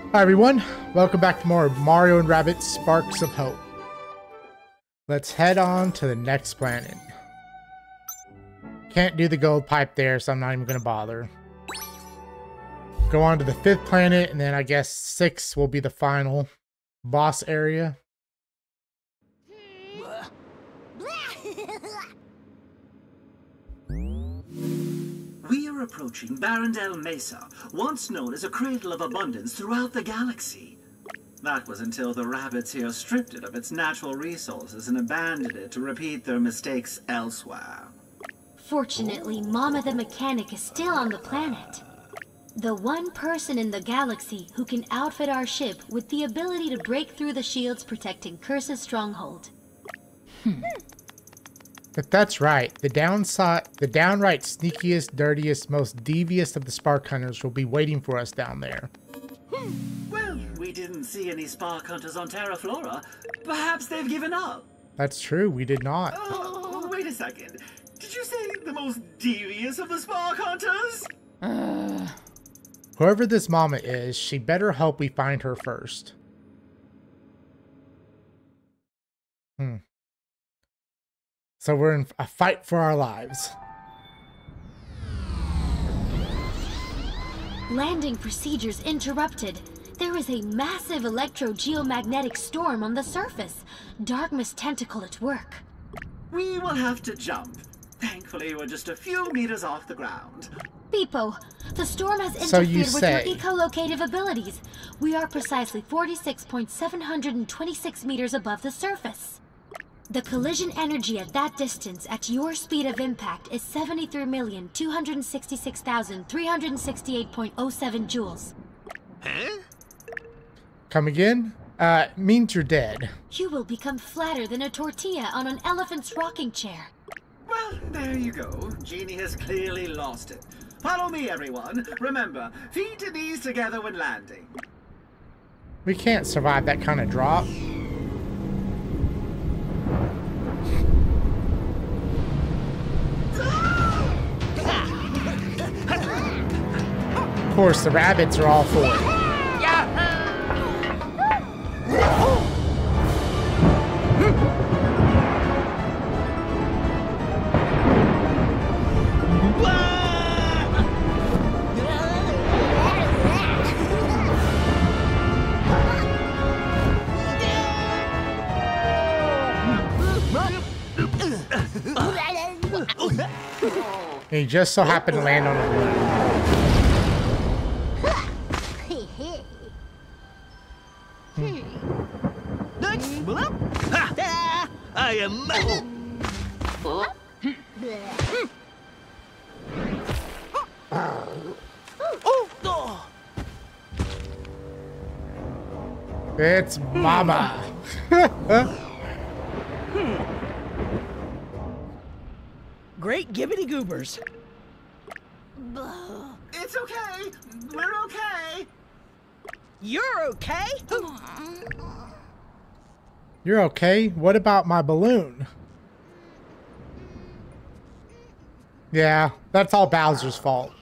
Hi everyone, welcome back to more Mario and Rabbids Sparks of Hope. Let's head on to the next planet. Can't do the gold pipe there, so I'm not even going to bother. Go on to the 5th planet, and then I guess 6 will be the final boss area. We are approaching Barrendale Mesa, once known as a cradle of abundance throughout the galaxy. That was until the Rabbids here stripped it of its natural resources and abandoned it to repeat their mistakes elsewhere. Fortunately, Momma the mechanic is still on the planet. The one person in the galaxy who can outfit our ship with the ability to break through the shields protecting Curse's stronghold. But that's right, the downright sneakiest, dirtiest, most devious of the Spark Hunters will be waiting for us down there. Well, we didn't see any Spark Hunters on Terra Flora. Perhaps they've given up. That's true, we did not. Oh, wait a second. Did you say the most devious of the Spark Hunters? Whoever this Momma is, she better hope we find her first. So we're in a fight for our lives. Landing procedures interrupted. There is a massive electro-geomagnetic storm on the surface. Darkness tentacle at work. We will have to jump. Thankfully, we're just a few meters off the ground. Beepo, the storm has So interfered you with say. your echolocative abilities. We are precisely 46.726 meters above the surface. The collision energy at that distance at your speed of impact is 73,266,368.07 joules. Huh? Come again? Means you're dead. You will become flatter than a tortilla on an elephant's rocking chair. Well, there you go. Genie has clearly lost it. Follow me, everyone. Remember, feet and knees together when landing. We can't survive that kind of drop. Of course, the Rabbids are all for it. He just so happened to land on a balloon. I am. It's Momma. Great gibbity goobers. It's okay. We're okay. You're okay? You're okay? What about my balloon? Yeah, that's all Bowser's fault.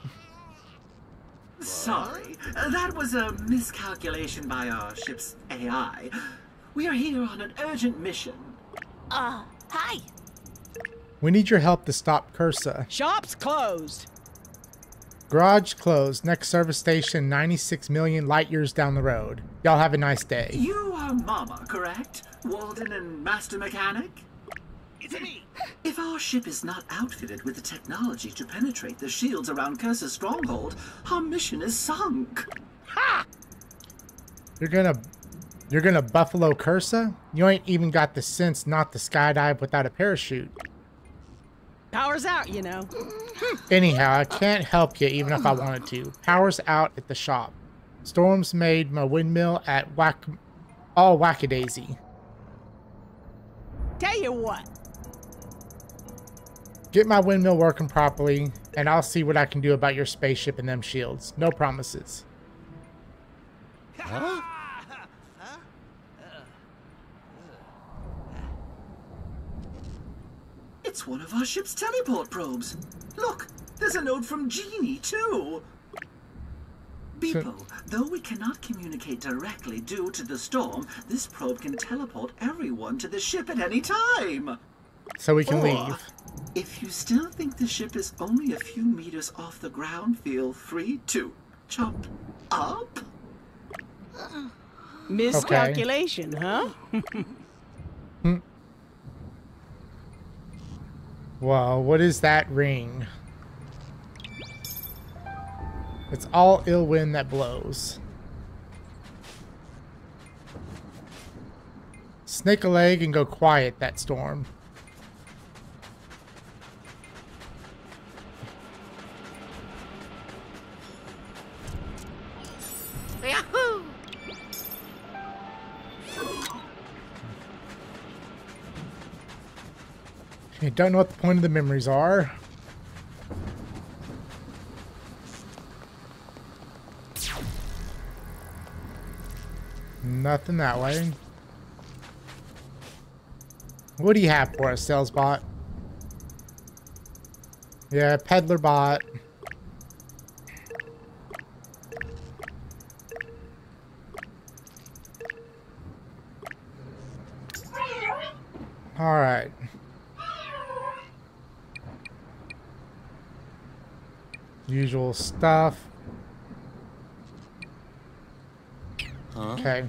Sorry, that was a miscalculation by our ship's AI. We are here on an urgent mission. Hi. We need your help to stop Cursa. Shop's closed. Garage closed. Next service station 96 million light years down the road. Y'all have a nice day. You are Momma, correct? Walden and Master Mechanic? It's me. If our ship is not outfitted with the technology to penetrate the shields around Curse's stronghold, our mission is sunk. Ha! You're gonna buffalo Cursa? You ain't even got the sense not to skydive without a parachute. Power's out, you know. Anyhow, I can't help you even if I wanted to. Power's out at the shop. Storms made my windmill at all wackadaisy. Tell you what. Get my windmill working properly, and I'll see what I can do about your spaceship and them shields. No promises. Huh? It's one of our ship's teleport probes. Look, there's a note from Genie, too. Beepo, Though we cannot communicate directly due to the storm, this probe can teleport everyone to the ship at any time. So we can Or, leave. if you still think the ship is only a few meters off the ground, feel free to jump up. Miscalculation, huh? Well, what is that ring? It's all ill wind that blows. Snake a leg and go quiet that storm. Yahoo! You don't know what the point of the memories are. Nothing that way. What do you have for us, sales bot? Yeah, peddler bot. All right. Usual stuff. Huh? Okay.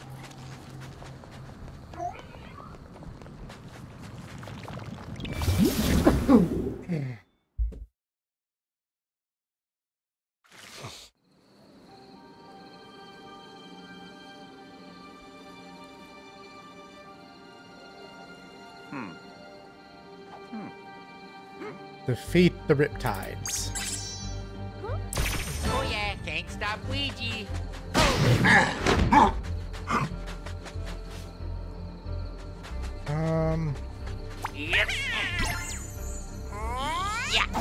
Defeat the Riptides. Oh yeah, can't stop Luigi. Yep. Yeah.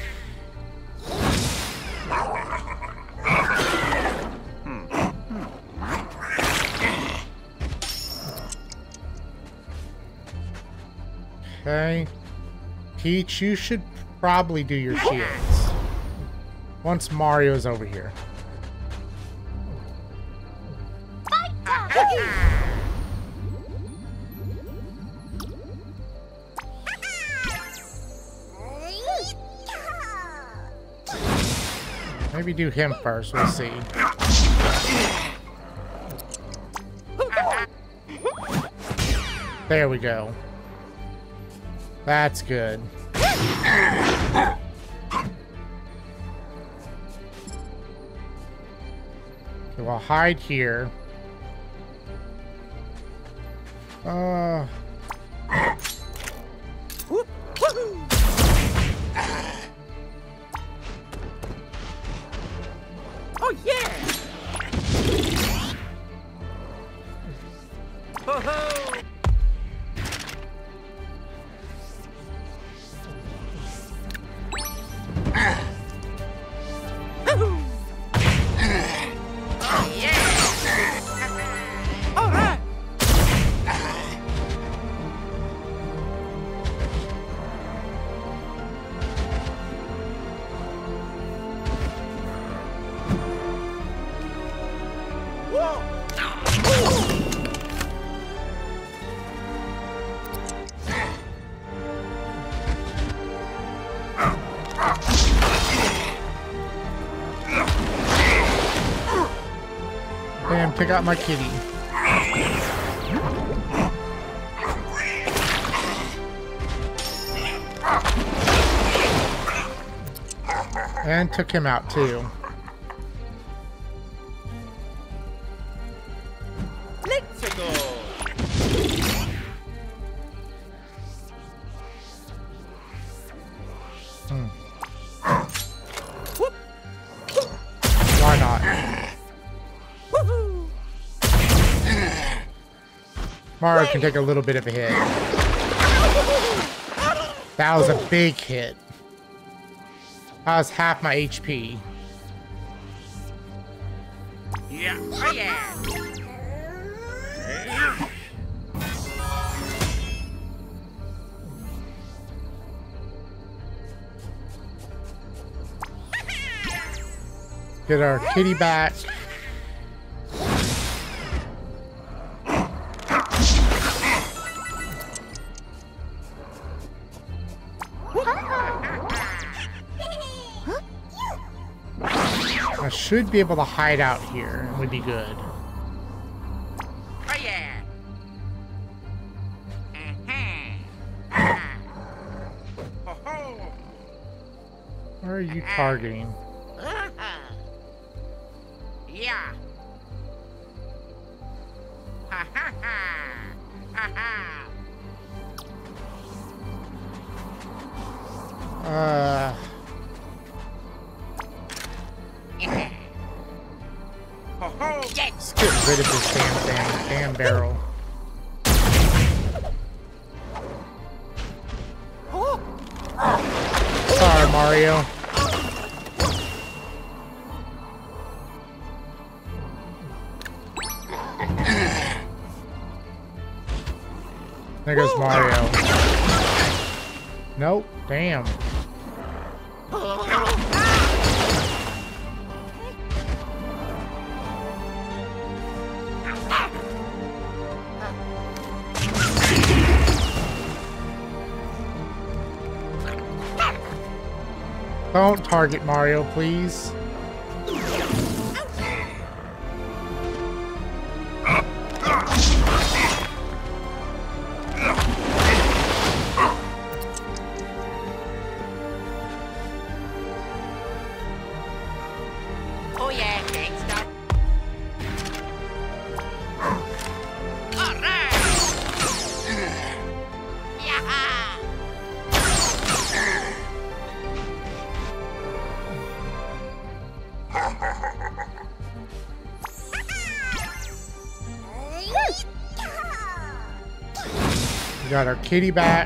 Okay. Peach, you should probably do your shields. Once Mario's over here. Maybe do him first, we'll see. There we go. That's good. Okay, we'll hide here. Oh yeah! Ho-ho! Oh yeah! All right! Bam, pick out my kitty. And took him out too. Let's go! Why not? Woohoo! Mario can take a little bit of a hit. That was a big hit. That was half my HP. Yeah! Oh yeah! Get our kitty back. should be able to hide out here and we'd be good. Oh yeah. Ho ho. Where are you targeting? Yeah. Ha ha ha. Ha ha. Ho ho. Yes. Let's get rid of this damn barrel. Sorry, Mario. There goes Mario. Nope, damn. Don't target Mario, please. Oh yeah, gangsta. All right. Yeah. We got our kitty back.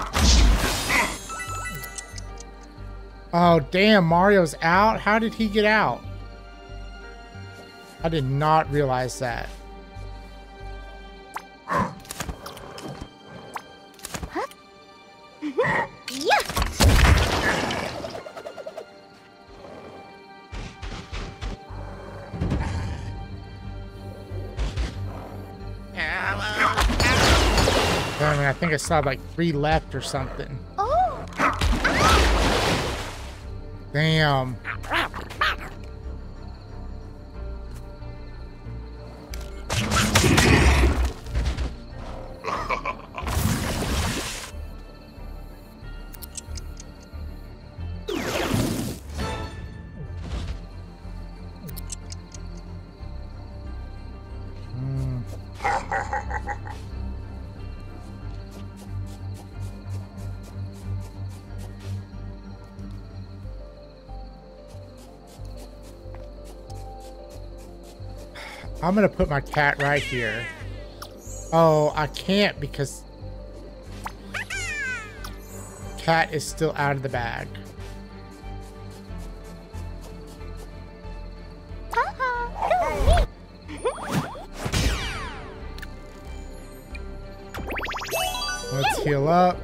Oh, damn, Mario's out? How did he get out? I did not realize that. I mean, I think I saw like 3 left or something. Oh! Damn. I'm gonna put my cat right here. Oh, I can't because cat is still out of the bag. Let's heal up.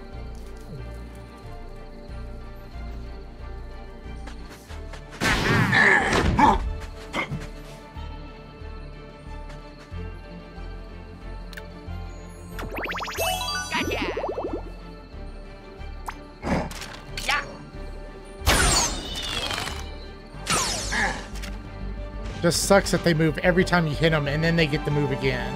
Just sucks that they move every time you hit them and then they get to move again.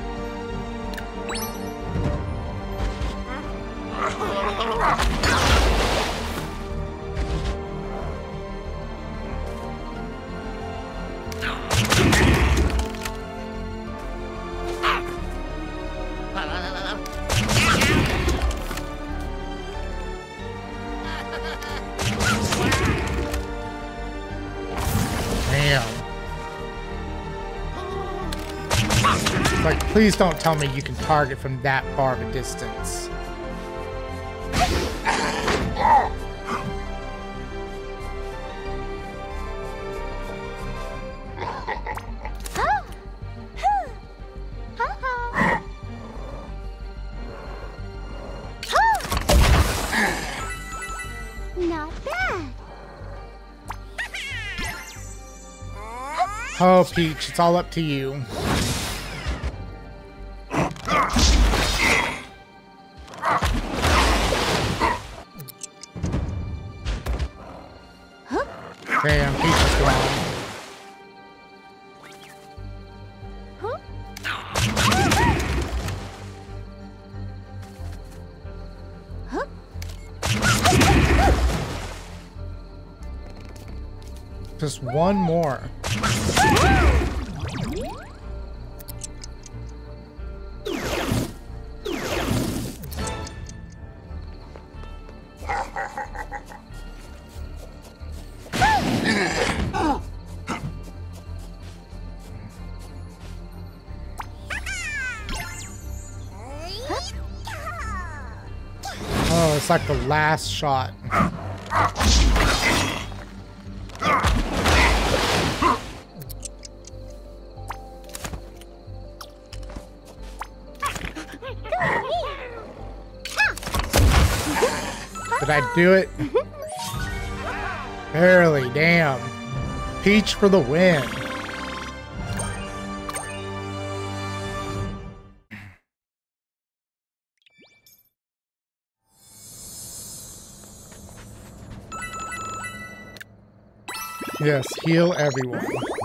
Like, please don't tell me you can target from that far of a distance. Not bad. Oh, Peach, it's all up to you. Damn, Peach is gone. Just one more. Oh, it's like the last shot. Did I do it? Barely, damn. Peach for the win. Yes, heal everyone.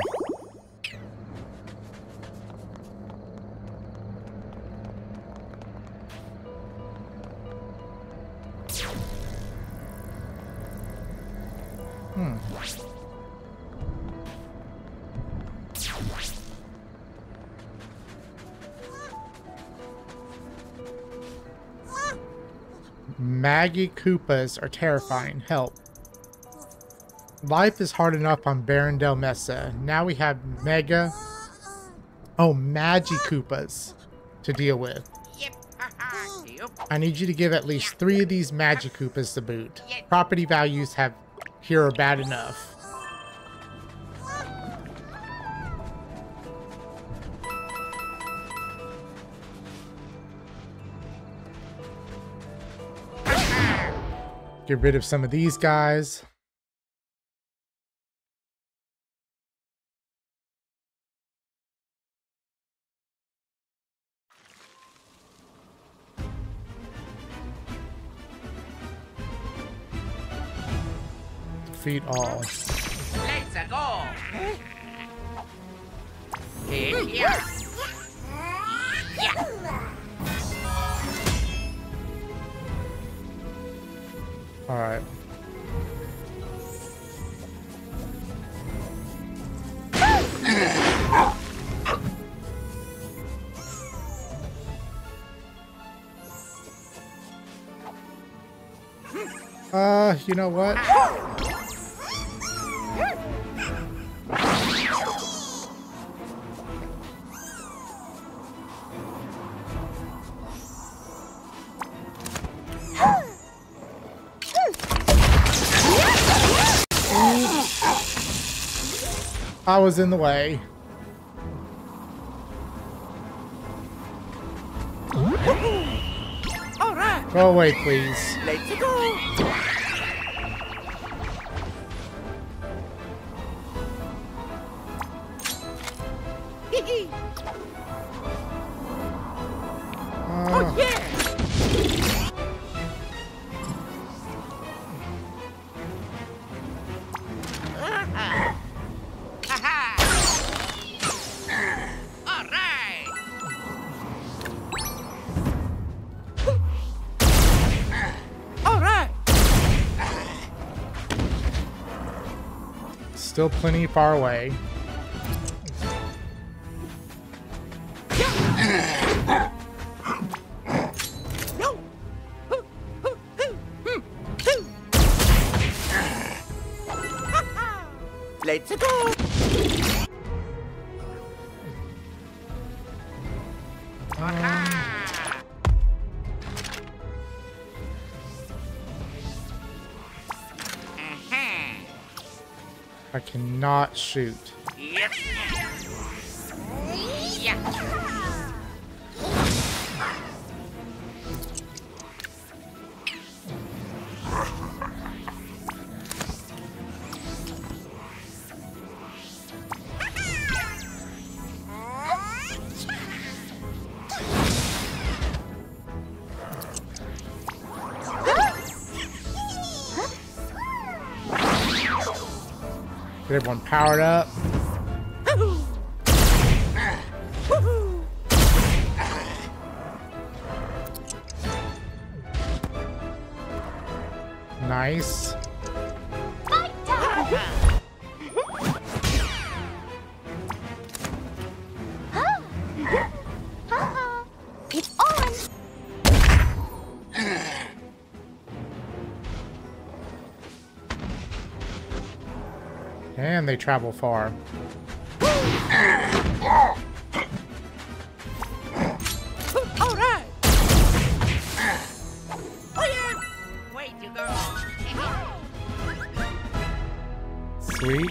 Maggie Koopas are terrifying. Help. Life is hard enough on Barrendale Mesa. Now we have Magi Koopas to deal with. Yep. Haha. Yep. I need you to give at least 3 of these Magi Koopas to boot. Property values here are bad enough. Get rid of some of these guys. Defeat all. Let's go. Yeah. All right. You know what? I was in the way. All right. Go away, please. Let's go. Oh yeah. All right. All right. Still plenty far away. Let's go. I cannot shoot. Yep. Yeah. Get everyone powered up. Nice. It's on! And they travel far. Alright! Oh yeah! Way to go! Sweet.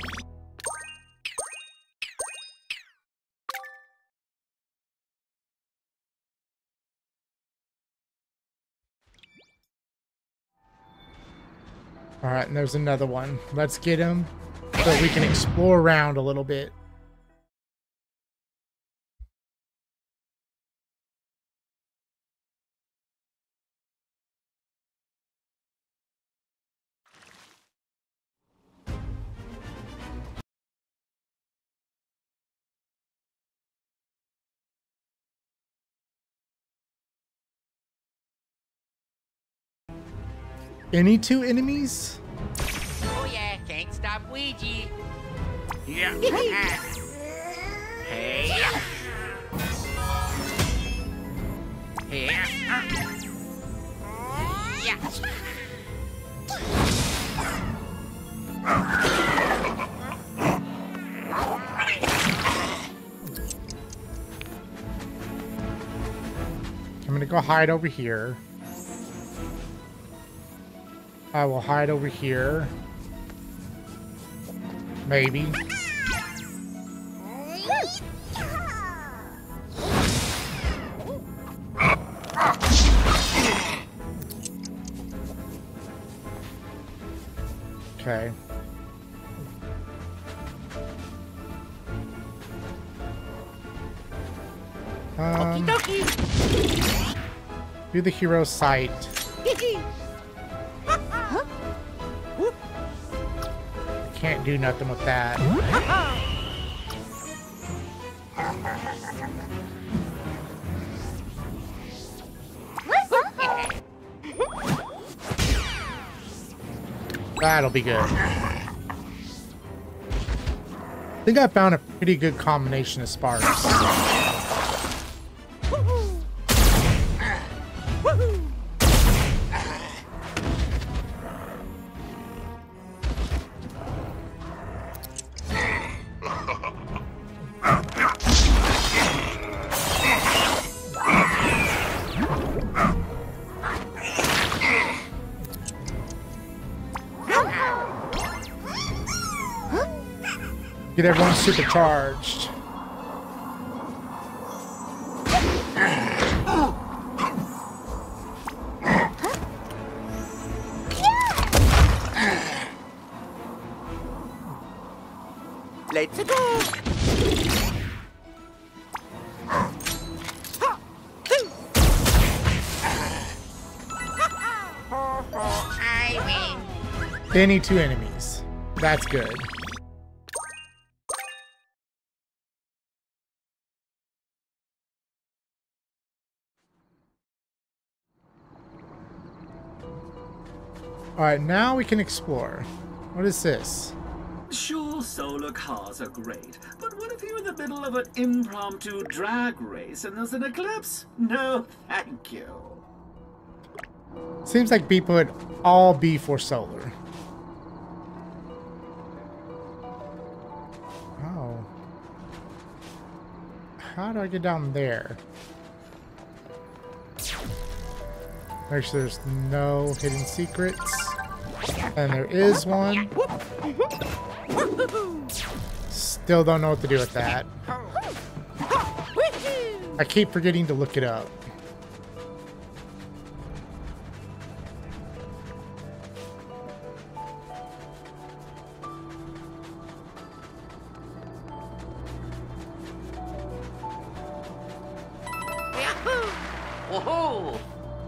Alright, and there's another one. Let's get him so we can explore around a little bit. Any two enemies? Oh yeah, can't stop Luigi. Yeah. Hey. Hey. Yeah. I'm gonna go hide over here. I will hide over here. Maybe. Okay. Okie dokie. Do the hero sight. Can't do nothing with that. That'll be good. I think I found a pretty good combination of sparks. Get everyone supercharged. Let's go. I win. They need two enemies. That's good. Alright, now we can explore. What is this? Sure, solar cars are great, but what if you're in the middle of an impromptu drag race and there's an eclipse? No, thank you. Seems like people would all be for solar. Oh. How do I get down there? Make sure there's no hidden secrets. And there is one. Still don't know what to do with that. I keep forgetting to look it up. Woohoo!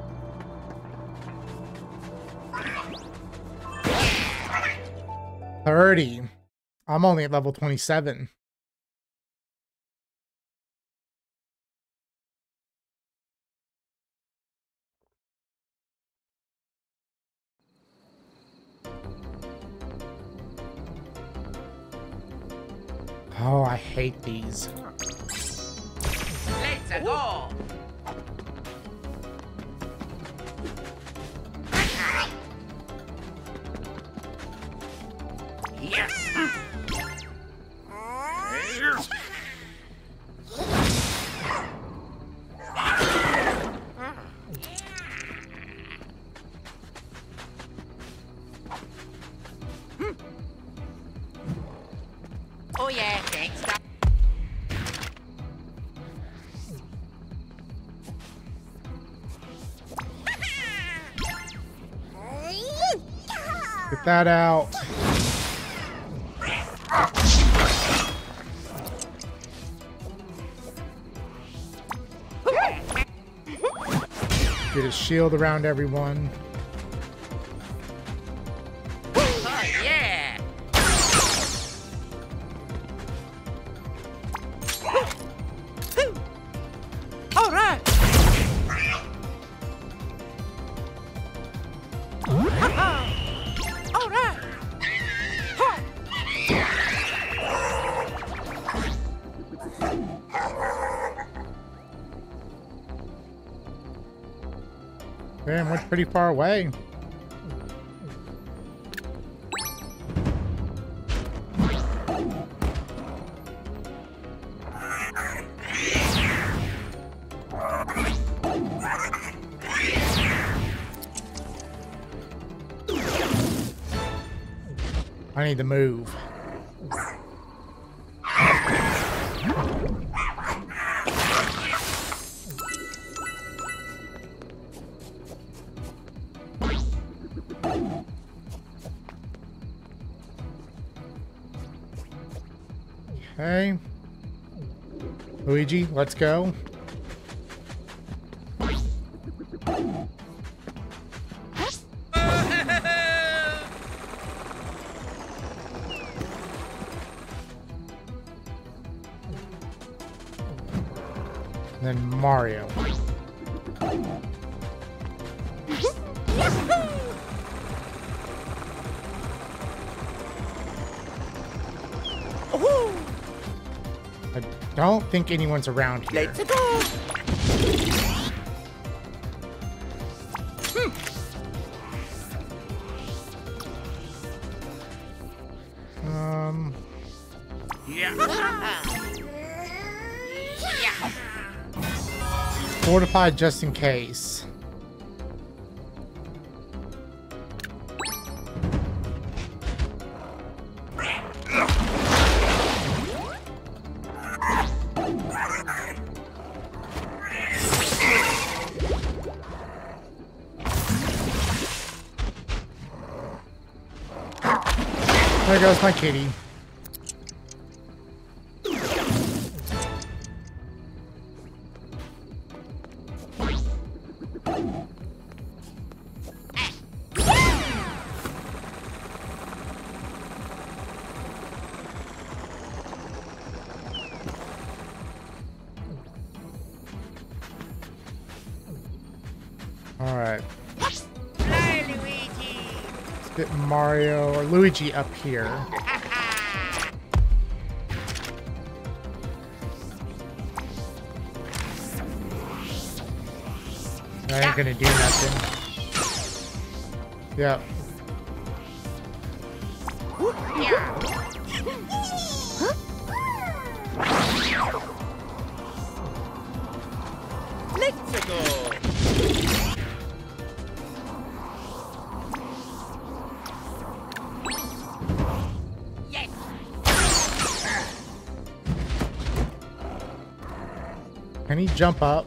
30. I'm only at level 27. Oh, I hate these. go. Yeah. Oh yeah, can't stop. Get that out. Get a shield around everyone. Oh yeah. All right. All right. Man, went pretty far away. I need to move. Okay. Luigi, let's go. And then Mario. I don't think anyone's around here. Let's go. Fortified just in case. There goes my kitty. All right. Fly, Luigi. Let's get Mario or Luigi up here. I ain't gonna do nothing. Yep. Let's go. Yes. Can he jump up?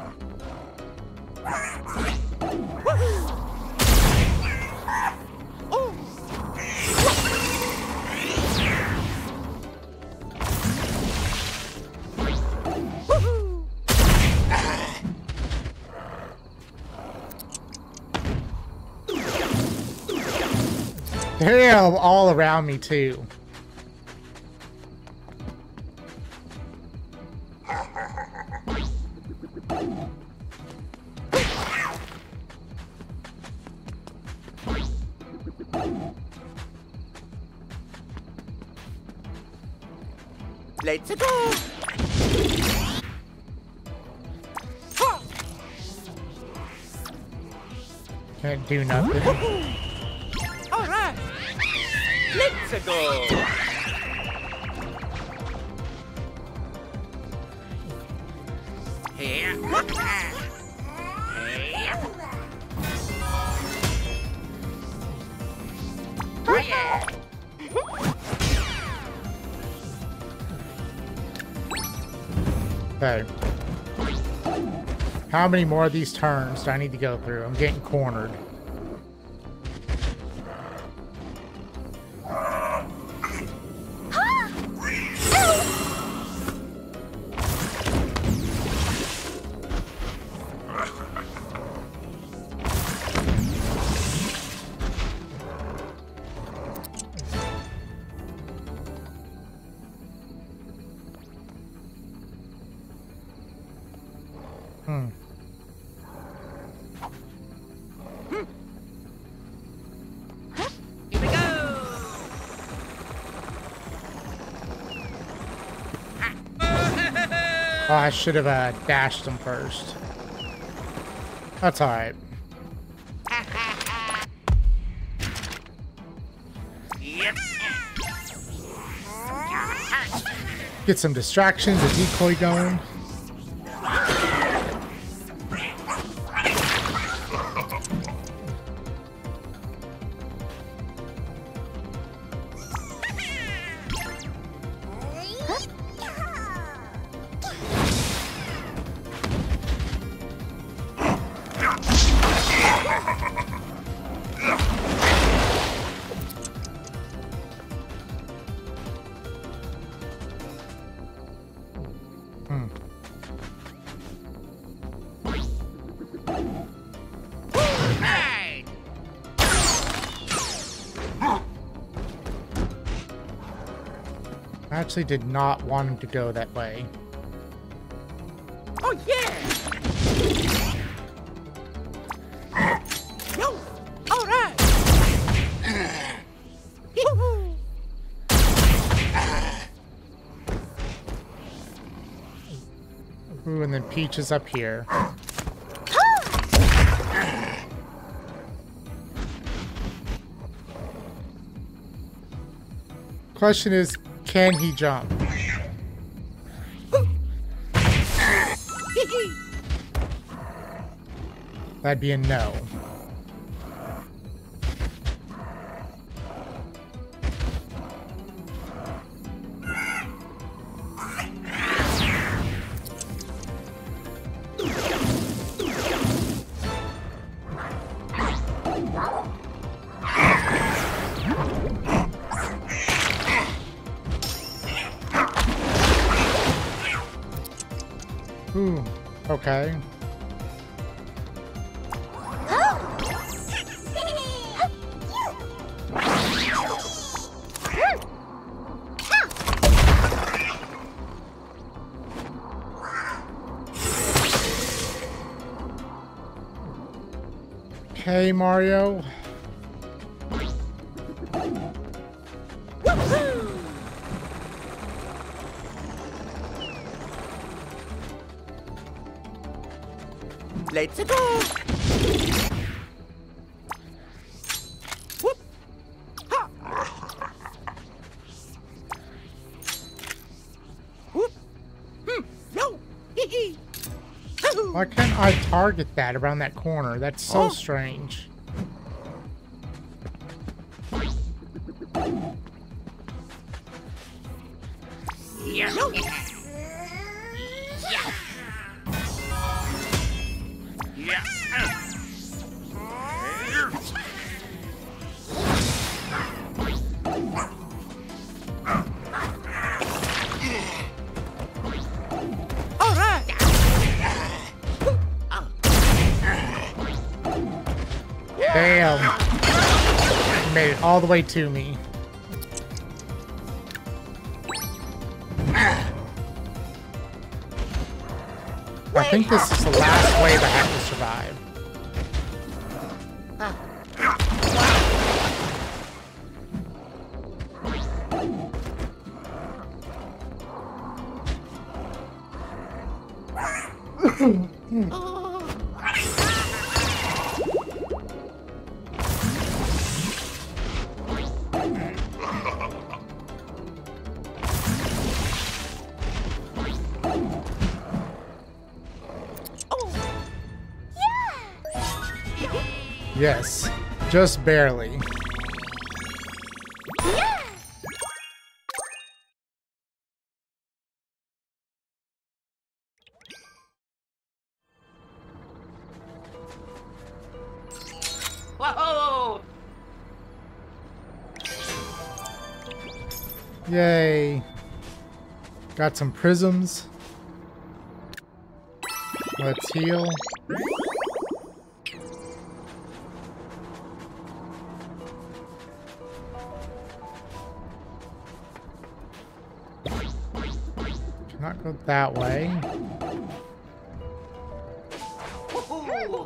Damn, all around me too. Let's go. Can't do nothing. All right. Let's go. Here. Oh yeah. Okay. How many more of these turns do I need to go through? I'm getting cornered. Here we go. Oh, I should have dashed them first. That's alright. Yep. Get some distractions, a decoy going. Right. I actually did not want him to go that way. Oh yeah. Yo. All right. Yoo-hoo. Ooh, and then Peach is up here. Question is, can he jump? That'd be a no. Ooh, okay. Okay, Mario. Let's go. Whoop. Ha. Whoop. No. Hee. Why can't I target that around that corner? That's so strange. Yeah. No. Yeah. Yeah. All right. Damn. He made it all the way to me. I think this is the last wave I have to survive. Yes, just barely. Whoa! Yay. Got some prisms. Let's heal. Cannot go that way. Woohoo!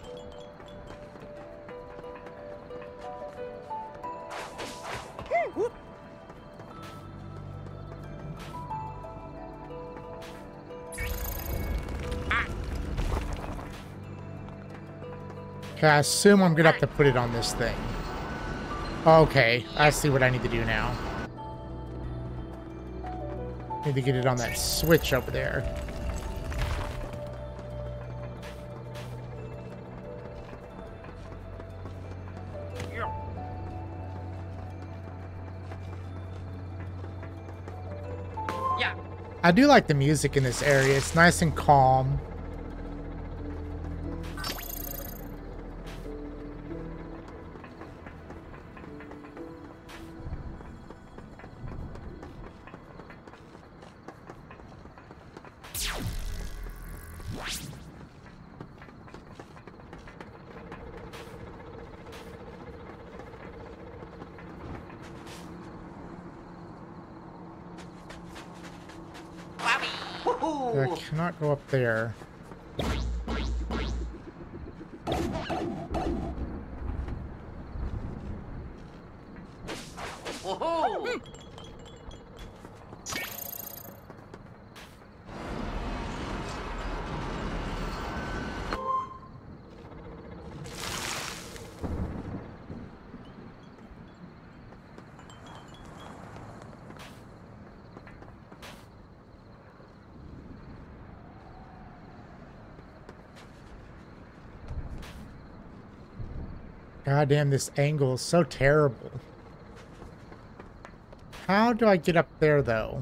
Okay, I assume I'm gonna have to put it on this thing. Okay, I see what I need to do now. Need to get it on that switch over there. Yeah. I do like the music in this area. It's nice and calm. I cannot go up there. Woohoo! God damn, this angle is so terrible. How do I get up there, though?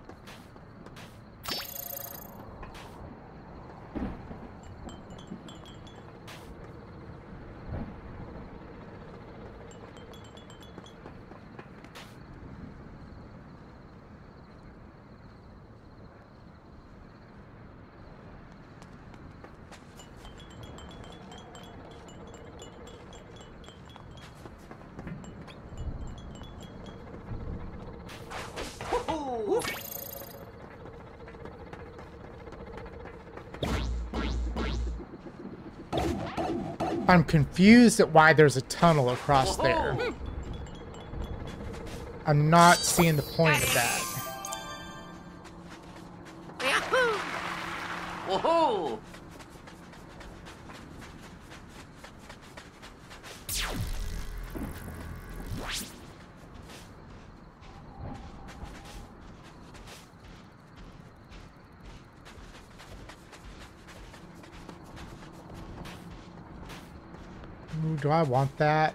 I'm confused at why there's a tunnel across there. I'm not seeing the point of that. Woohoo! Ooh, do I want that?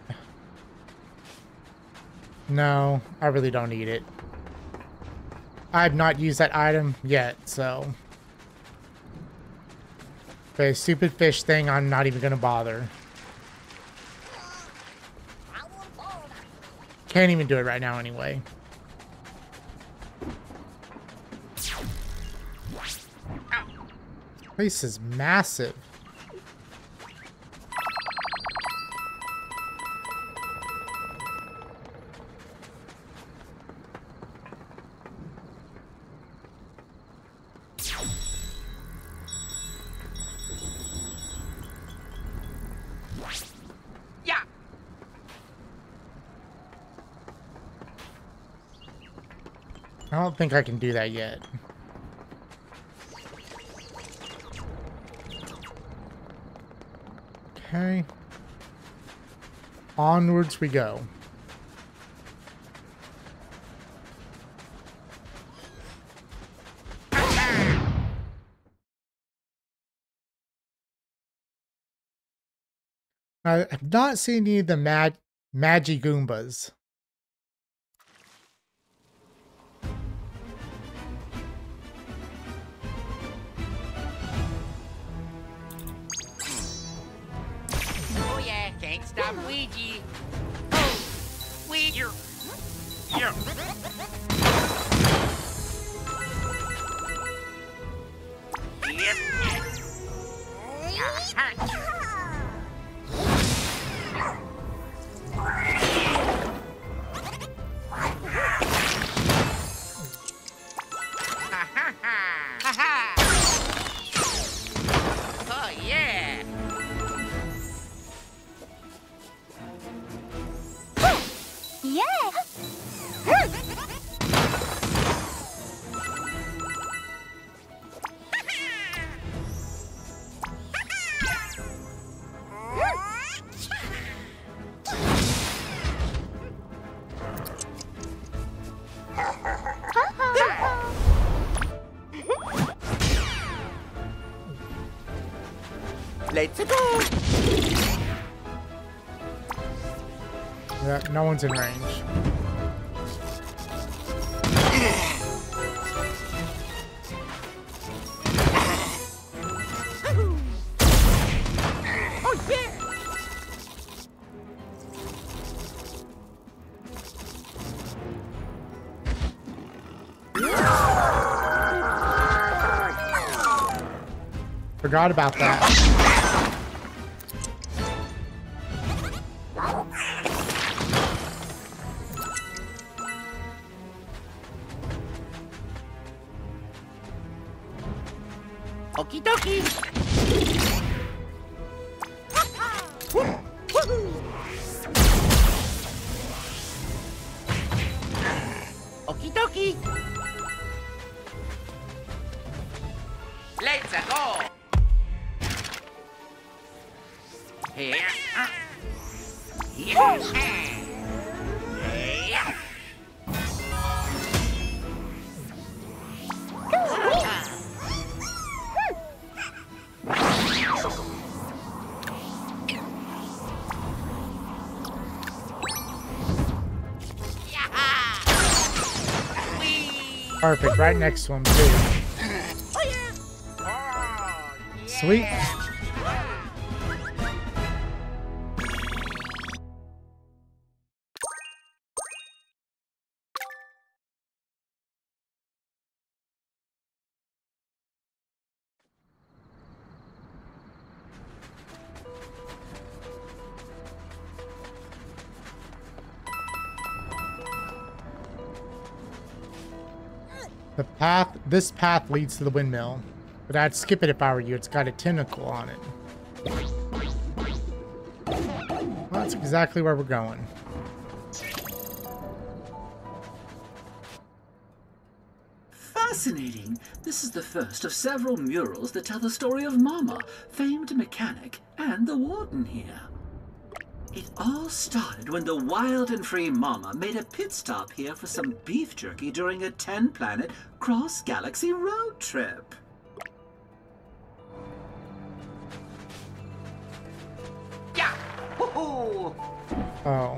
No, I really don't need it. I've not used that item yet, so... The stupid fish thing, I'm not even gonna bother. Can't even do it right now anyway. Place is massive. I don't think I can do that yet. Okay. Onwards we go. I have not seen any of the Magi Goombas. Oh yeah, can't stop Luigi. Oh, Luigi. Yeah. Yep. Oh yeah. Yeah! Let's go. Yeah, no one's in range. Oh yeah. Forgot about that. Okie dokie. Okie dokie. Let's go. Here. Yeah. Yeah. Perfect, right next to him too. Oh yeah. Sweet. This path leads to the windmill, but I'd skip it if I were you. It's got a tentacle on it. Well, that's exactly where we're going. Fascinating. This is the first of several murals that tell the story of Momma, famed mechanic, and the warden here. It all started when the wild and free Momma made a pit stop here for some beef jerky during a 10-planet cross-galaxy road trip. Yeah! Woohoo! Oh.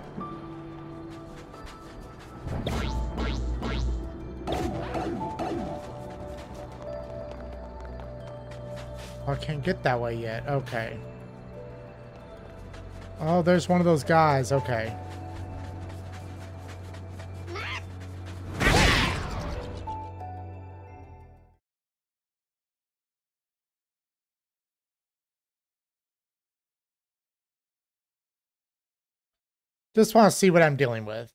I can't get that way yet. Okay. Oh, there's one of those guys. Okay. Just want to see what I'm dealing with.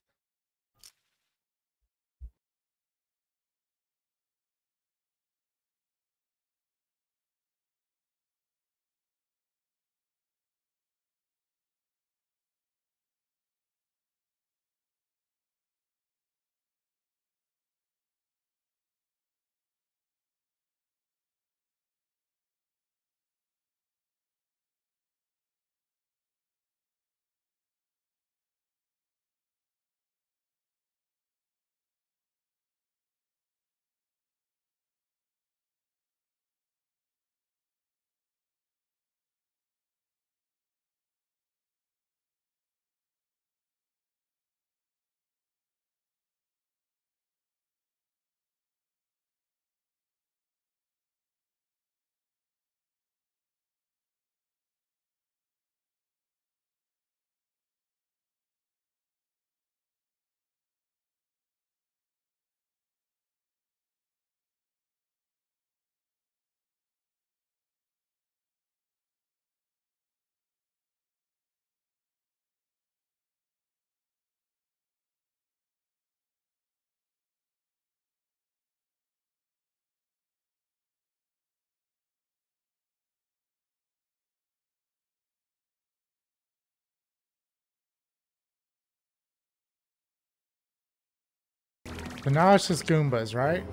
So now it's just Goombas, right?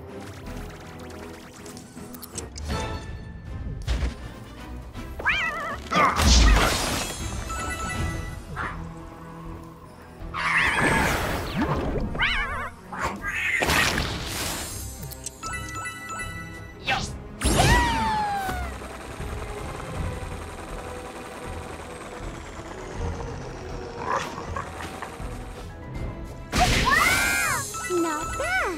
Not bad.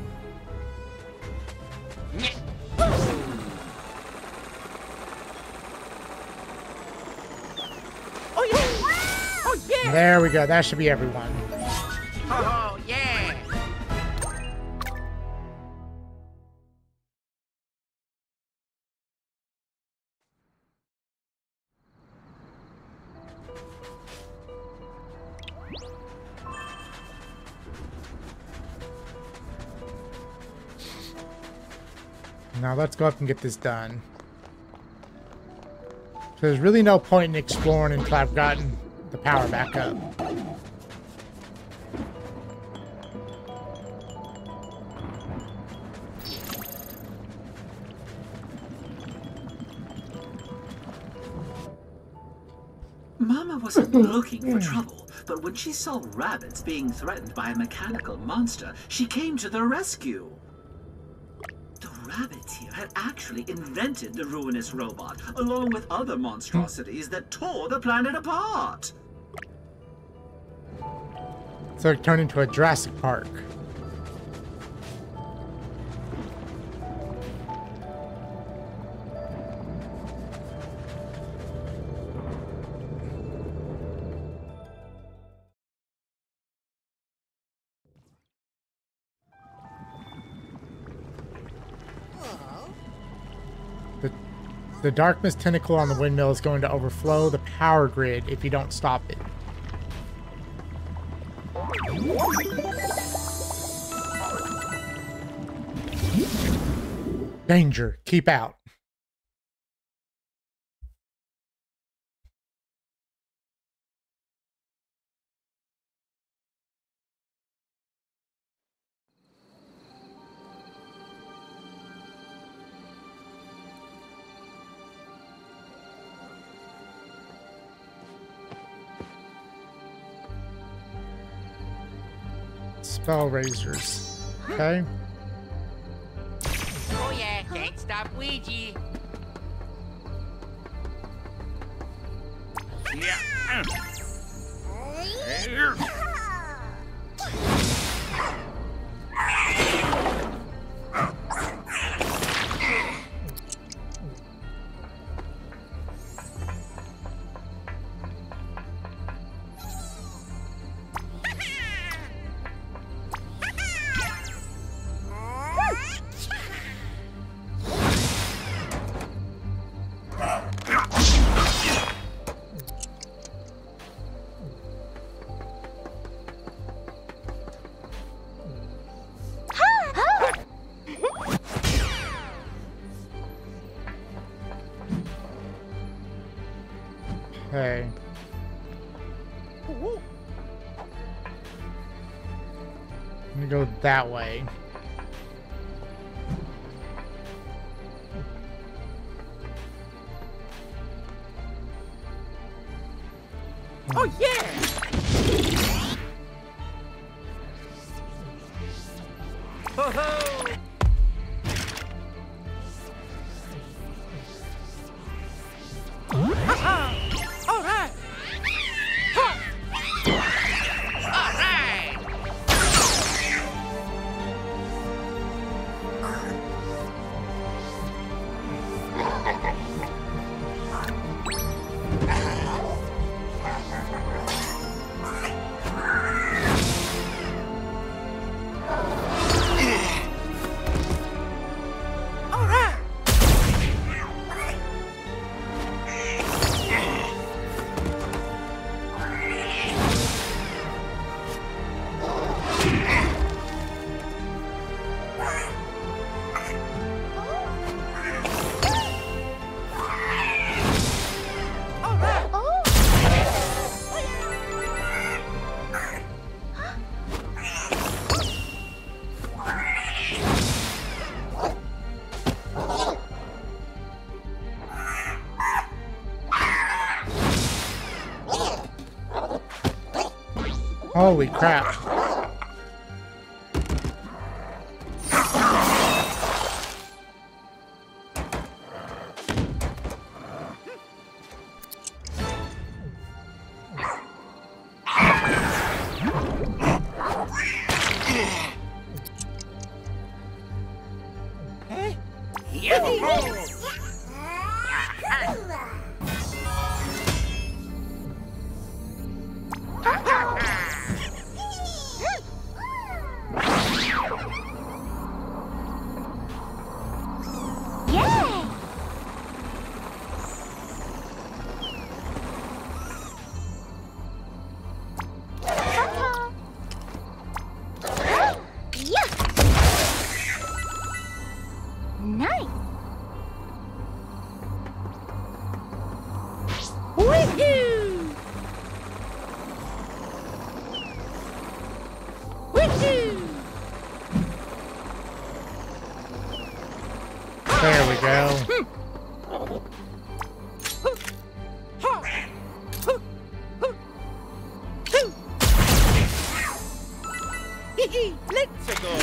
Oh yeah! Oh yeah! There we go. That should be everyone. Oh yeah! Now let's go up and get this done. So there's really no point in exploring until I've gotten the power back up. Mama wasn't looking for trouble, but when she saw Rabidds being threatened by a mechanical monster, she came to their rescue. The Rabidds here had actually invented the ruinous robot, along with other monstrosities that tore the planet apart. So it turned into a Jurassic Park. The dark mist tentacle on the windmill is going to overflow the power grid if you don't stop it. Danger. Keep out. Spell razors. Okay. Oh yeah! Can't stop Luigi. Yeah. Okay. I'm gonna go that way. Oh yeah! Ho ho! Ha-ha! All right! Ha! All right! Holy crap. There we go. Let's go.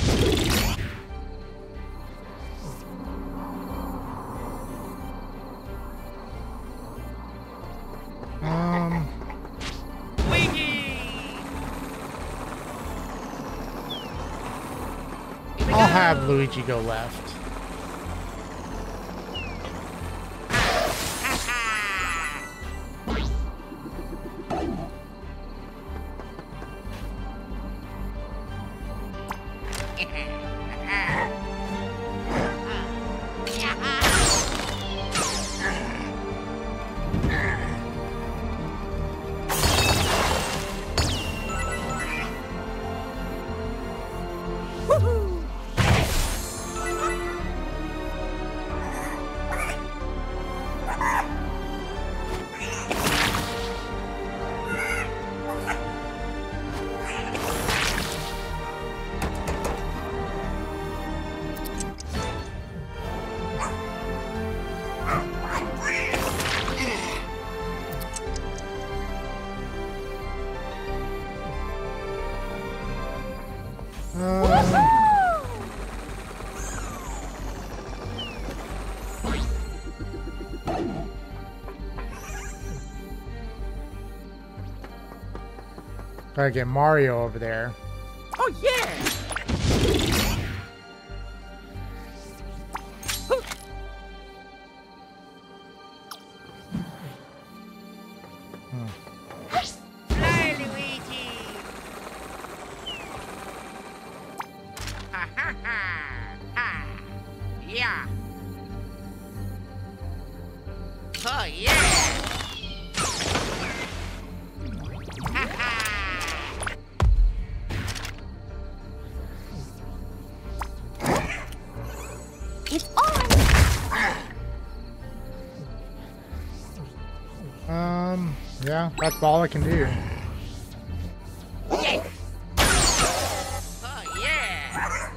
I'll have Luigi go left. Gotta get Mario over there. Oh yeah! Fly, Luigi! Ha ha ha! Ha! Yeah! Oh yeah! Yeah, that's all I can do. Yeah! Oh yeah!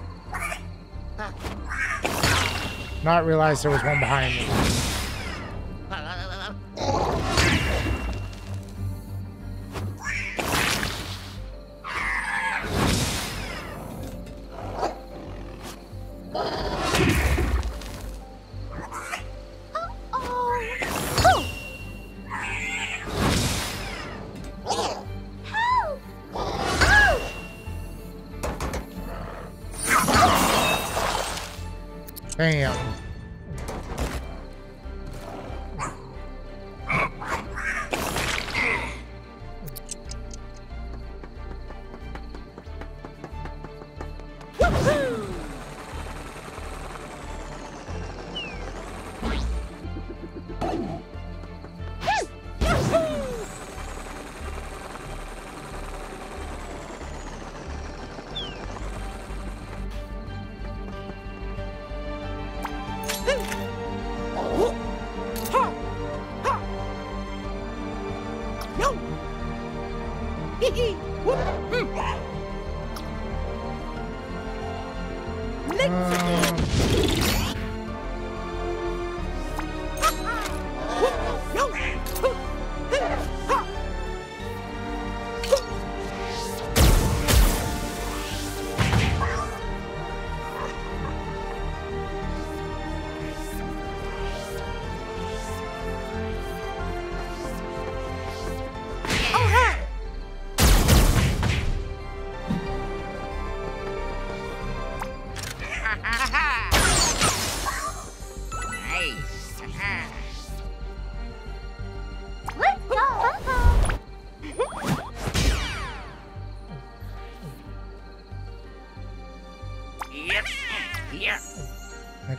Not realize there was one behind me. Damn.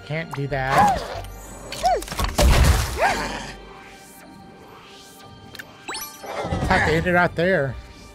can't do that. Have to end it right there.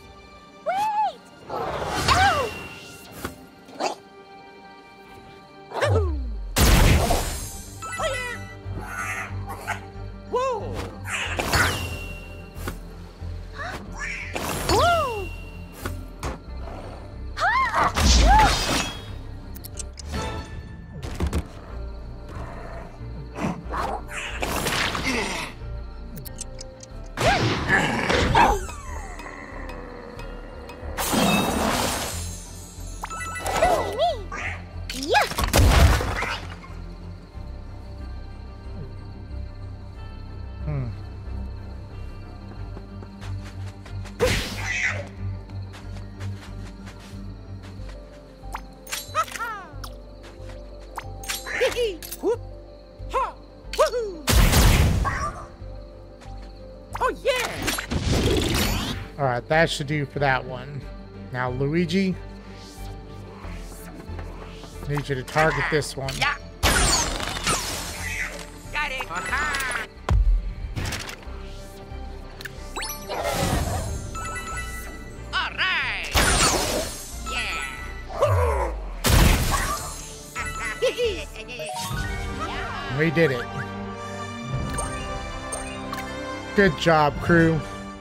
Alright, that should do for that one. Now, Luigi, need you to target this one. Yeah. Got it. All right. Yeah. We did it. Good job, crew.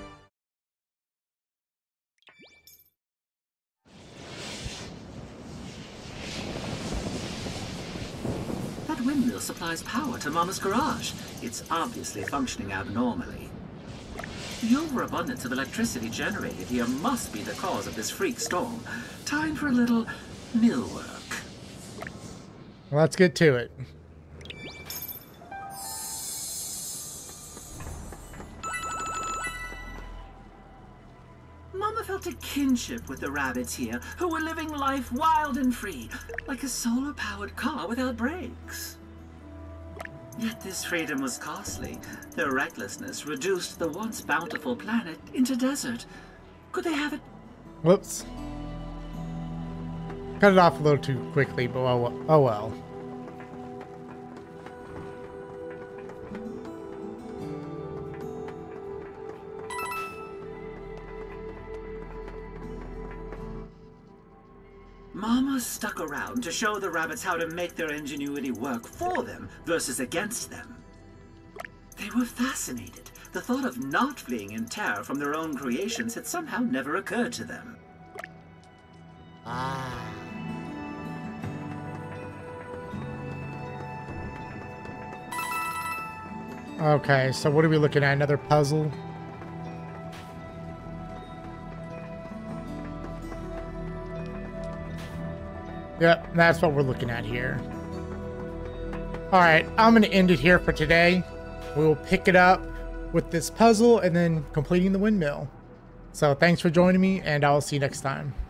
Windmill supplies power to Mama's garage. It's obviously functioning abnormally. The overabundance of electricity generated here must be the cause of this freak storm. Time for a little mill work. Let's get to it. Mama felt a kinship with the Rabbids here, who were living life wild and free, like a solar-powered car without brakes. Yet this freedom was costly. Their recklessness reduced the once bountiful planet into desert. Could they have it? Whoops. Cut it off a little too quickly, but oh well. Mama stuck around to show the Rabbids how to make their ingenuity work for them versus against them. They were fascinated. The thought of not fleeing in terror from their own creations had somehow never occurred to them. Okay, so what are we looking at? Another puzzle? Yep, that's what we're looking at here. Alright, I'm going to end it here for today. We'll pick it up with this puzzle and then completing the windmill. So thanks for joining me, and I'll see you next time.